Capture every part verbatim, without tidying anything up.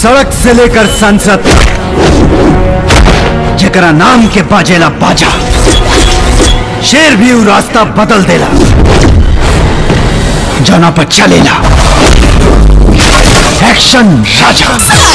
सड़क से लेकर संसद तक जकरा नाम के बाजेला बाजा, शेर भी उ रास्ता बदल देला जना पर चलेला। एक्शन राजा।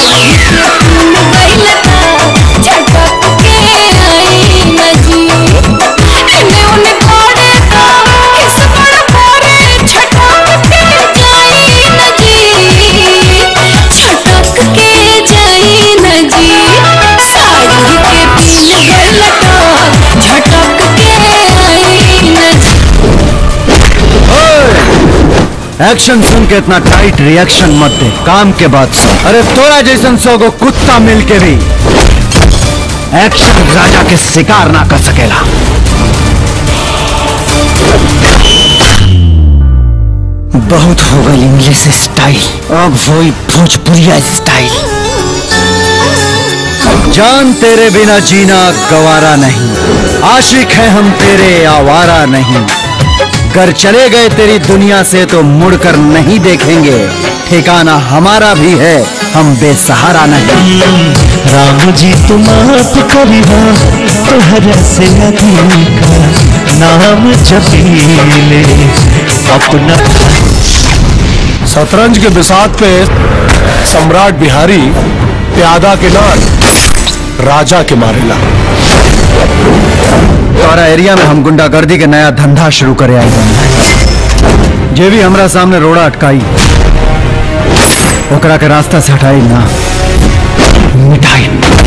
एक्शन सुन के इतना टाइट रिएक्शन मत दे, काम के बाद सो। अरे तोरा जैसन सौ को कुत्ता मिल के भी एक्शन राजा के शिकार ना कर सकेला। बहुत हो गई इंग्लिश स्टाइल, अब वही भोजपुरिया स्टाइल। जान तेरे बिना जीना गवारा नहीं, आशिक है हम तेरे आवारा नहीं। घर चले गए तेरी दुनिया से तो मुड़कर नहीं देखेंगे, ठिकाना हमारा भी है हम बेसहारा नहीं। राम जी तुम आप करिहा तोहरा से अधिका नाम जपीले अपना। शतरंज के बिसात पे सम्राट बिहारी प्यादा के नान राजा के मारेला। तोरा एरिया में हम गुंडागर्दी के नया धंधा शुरू करे आई बन, जे भी हमरा सामने रोड़ा अटकाई ओकरा के रास्ता से हटाई ना मिटाई।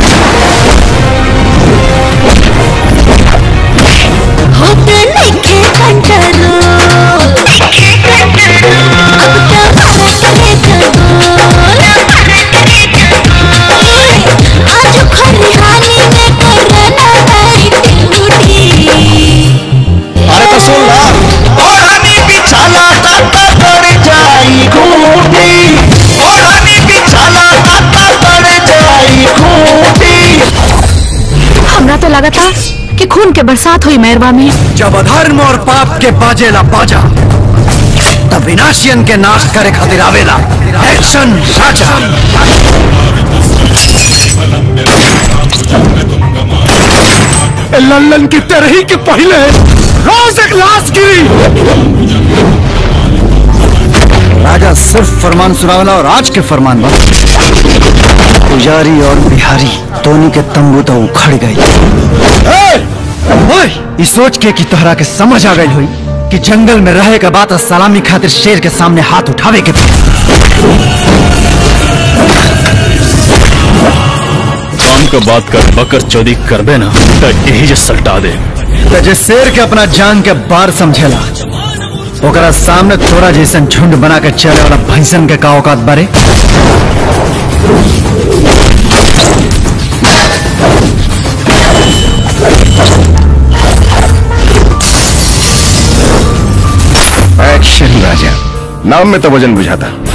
तो लगा था कि खून के बरसात हुई मेहरबा में। जब अधर्म और पाप के बाजेला बाजा तब विनाशियन के नाश करे खातिर आवेला एक्शन राजा। लल्लन की तरही के पहले रोज एक लाश गिरी। राजा सिर्फ फरमान सुनावला और आज के फरमान बा। पुजारी और बिहारी दोनों के तंबू तो उखड़ गई। ये सोच के कि तोहरा के समझ आ गई हुई कि जंगल में रहे के बाद सलामी खातिर शेर के सामने हाथ उठावे के। काम का बात कर बकर चौधरी करबे ना तो यही जे सल्टा दे। जे शेर के अपना जान के बार समझेला ओकरा सामने थोड़ा जैसन झुंड बना के चले वाला भैंसन के का औकात बारे। एक्शन राजा नाम में तो वजन बुझाता।